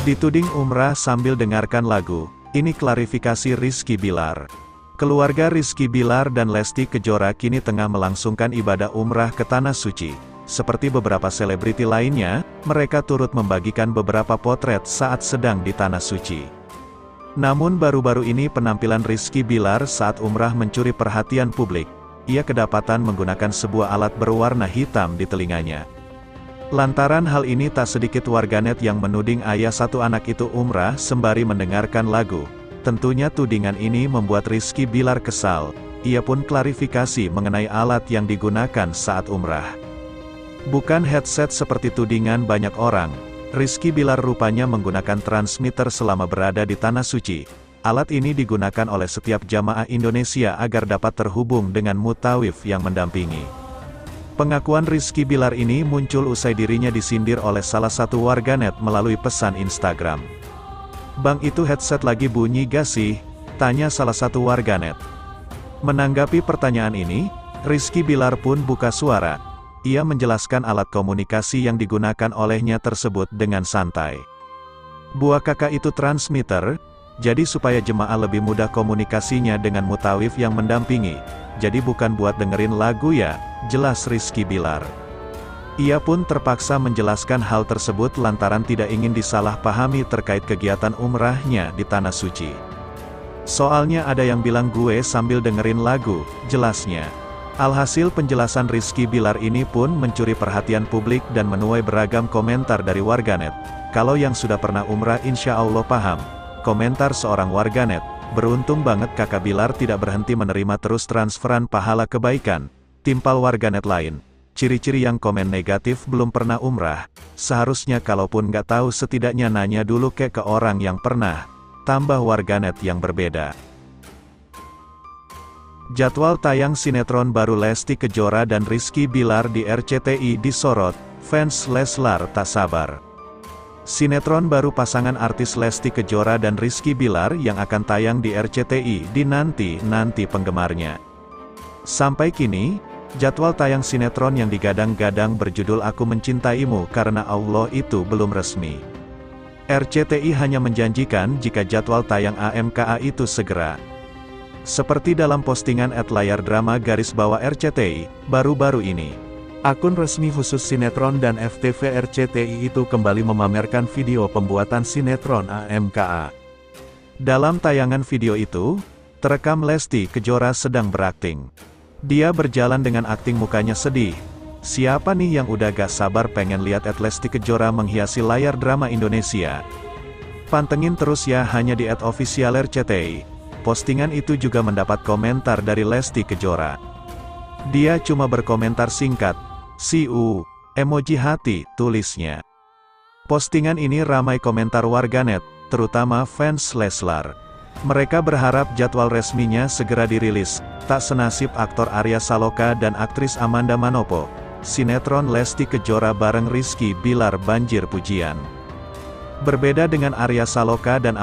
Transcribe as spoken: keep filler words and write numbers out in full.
Dituding umrah sambil dengarkan lagu, ini klarifikasi Rizky Bilar. Keluarga Rizky Bilar dan Lesti Kejora kini tengah melangsungkan ibadah umrah ke Tanah Suci. Seperti beberapa selebriti lainnya, mereka turut membagikan beberapa potret saat sedang di Tanah Suci. Namun baru-baru ini penampilan Rizky Bilar saat umrah mencuri perhatian publik. Ia kedapatan menggunakan sebuah alat berwarna hitam di telinganya. Lantaran hal ini tak sedikit warganet yang menuding ayah satu anak itu umrah sembari mendengarkan lagu. Tentunya tudingan ini membuat Rizky Bilar kesal. Ia pun klarifikasi mengenai alat yang digunakan saat umrah. Bukan headset seperti tudingan banyak orang. Rizky Bilar rupanya menggunakan transmitter selama berada di Tanah Suci. Alat ini digunakan oleh setiap jamaah Indonesia agar dapat terhubung dengan mutawif yang mendampingi. Pengakuan Rizky Bilar ini muncul usai dirinya disindir oleh salah satu warganet melalui pesan Instagram. "Bang, itu headset lagi bunyi gak sih?" tanya salah satu warganet. Menanggapi pertanyaan ini, Rizky Bilar pun buka suara. Ia menjelaskan alat komunikasi yang digunakan olehnya tersebut dengan santai. "Buah kakak itu transmitter, jadi supaya jemaah lebih mudah komunikasinya dengan mutawif yang mendampingi. Jadi bukan buat dengerin lagu ya," jelas Rizky Bilar. Ia pun terpaksa menjelaskan hal tersebut lantaran tidak ingin disalahpahami terkait kegiatan umrahnya di Tanah Suci. "Soalnya ada yang bilang gue sambil dengerin lagu," jelasnya. Alhasil penjelasan Rizky Bilar ini pun mencuri perhatian publik dan menuai beragam komentar dari warganet. "Kalau yang sudah pernah umrah insya Allah paham," komentar seorang warganet. "Beruntung banget kakak Bilar tidak berhenti menerima terus transferan pahala kebaikan," timpal warganet lain. "Ciri-ciri yang komen negatif belum pernah umrah. Seharusnya kalaupun nggak tahu setidaknya nanya dulu kek ke orang yang pernah," tambah warganet yang berbeda. Jadwal tayang sinetron baru Lesti Kejora dan Rizky Bilar di R C T I disorot, fans Leslar tak sabar. Sinetron baru pasangan artis Lesti Kejora dan Rizky Bilar yang akan tayang di R C T I dinanti-nanti penggemarnya. Sampai kini, jadwal tayang sinetron yang digadang-gadang berjudul Aku Mencintaimu Karena Allah itu belum resmi. R C T I hanya menjanjikan jika jadwal tayang A M K A itu segera. Seperti dalam postingan at layar drama garis bawah R C T I, baru-baru ini, akun resmi khusus sinetron dan F T V R C T I itu kembali memamerkan video pembuatan sinetron A M K A. Dalam tayangan video itu, terekam Lesti Kejora sedang berakting. Dia berjalan dengan akting mukanya sedih. Siapa nih yang udah gak sabar pengen lihat at Lesti Kejora menghiasi layar drama Indonesia? Pantengin terus ya hanya di at official R C T I. Postingan itu juga mendapat komentar dari Lesti Kejora. Dia cuma berkomentar singkat, "See you," emoji hati, tulisnya. Postingan ini ramai komentar warganet, terutama fans Leslar. Mereka berharap jadwal resminya segera dirilis. Tak senasib aktor Arya Saloka dan aktris Amanda Manopo. Sinetron Lesti Kejora bareng Rizky Bilar banjir pujian. Berbeda dengan Arya Saloka dan